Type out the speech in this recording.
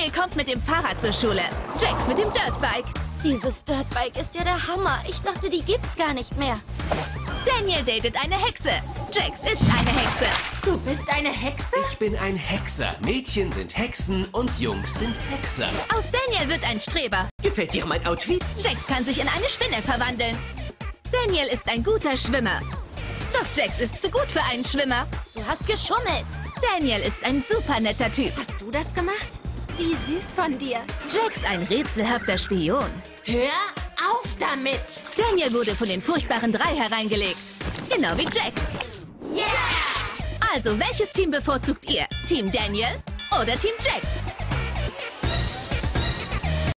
Daniel kommt mit dem Fahrrad zur Schule. Jax mit dem Dirtbike. Dieses Dirtbike ist ja der Hammer. Ich dachte, die gibt's gar nicht mehr. Daniel datet eine Hexe. Jax ist eine Hexe. Du bist eine Hexe? Ich bin ein Hexer. Mädchen sind Hexen und Jungs sind Hexer. Aus Daniel wird ein Streber. Gefällt dir mein Outfit? Jax kann sich in eine Spinne verwandeln. Daniel ist ein guter Schwimmer. Doch Jax ist zu gut für einen Schwimmer. Du hast geschummelt. Daniel ist ein super netter Typ. Hast du das gemacht? Wie süß von dir. Jax ein rätselhafter Spion. Hör auf damit. Daniel wurde von den furchtbaren 3 hereingelegt. Genau wie Jax. Yeah! Also, welches Team bevorzugt ihr? Team Daniel oder Team Jax?